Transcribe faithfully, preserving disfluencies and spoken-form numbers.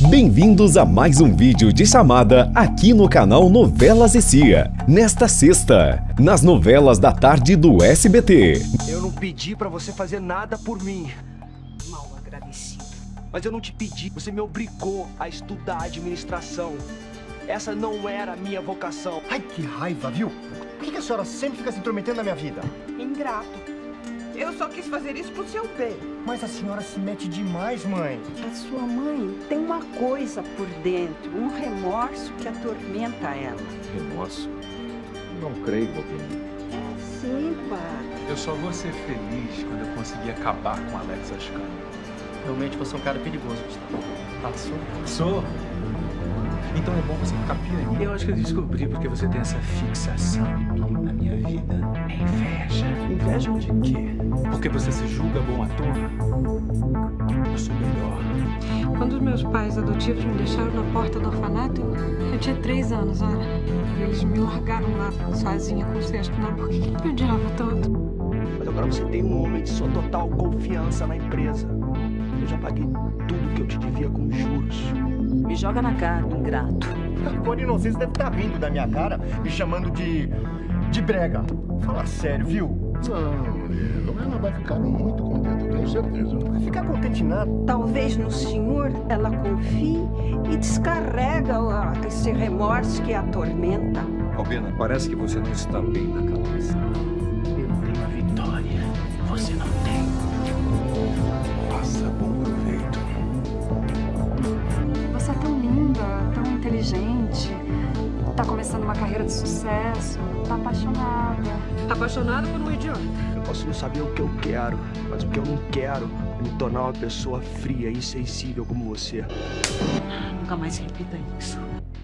Bem-vindos a mais um vídeo de chamada aqui no canal Novelas e Cia. Nesta sexta, nas novelas da tarde do S B T. Eu não pedi pra você fazer nada por mim. Mal agradecido. Mas eu não te pedi, você me obrigou a estudar administração. Essa não era a minha vocação. Ai, que raiva, viu? Por que a senhora sempre fica se intrometendo na minha vida? Ingrato. Eu só quis fazer isso pro seu bem. Mas a senhora se mete demais, mãe. A sua mãe tem uma coisa por dentro, um remorso que atormenta ela. Remorso? Não creio, Bobinho. É sim, pai. Eu só vou ser feliz quando eu conseguir acabar com Alex Ascani. Realmente você é um cara perigoso, Gustavo. Ah, sou? Sou? Então é bom você ficar pianinho. Eu acho que eu descobri porque você tem essa fixação em mim, na minha vida. É inveja. Inveja de quê? Porque você se julga bom ator? Eu sou melhor. Quando os meus pais adotivos me deixaram na porta do orfanato, eu tinha três anos, olha. E eles me largaram lá, sozinha, com o cesto na boca. Me odiava tanto. Mas agora você tem um homem de sua total confiança na empresa. Eu já paguei tudo que eu te devia com juros. Me joga na cara, ingrato. Por inocência deve estar rindo da minha cara, me chamando de... de brega. Fala sério, viu? Não, ela vai ficar muito contente, eu tenho certeza. Não vai ficar contente nada. Talvez no senhor ela confie e descarrega ó, esse remorso que a atormenta. Albina, parece que você não está bem na cabeça. Eu tenho a vitória. Você não tem. Faça bom proveito. Você é tão linda, tão inteligente, tá começando uma carreira de sucesso, tá apaixonada. Apaixonada por um idiota. Eu posso não saber o que eu quero, mas o que eu não quero é me tornar uma pessoa fria e insensível como você. Nunca mais repita isso.